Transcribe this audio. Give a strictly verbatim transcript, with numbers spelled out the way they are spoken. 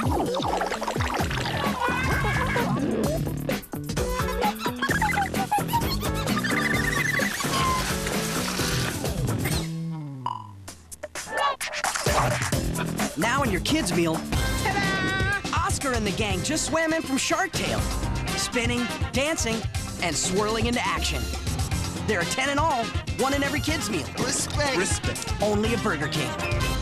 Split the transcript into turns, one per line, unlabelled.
Now in your kids' meal, ta-da! Oscar and the gang just swam in from Shark Tale, spinning, dancing, and swirling into action. There are ten in all, one in every kids' meal.
Respect.
Respect.
Only at Burger King.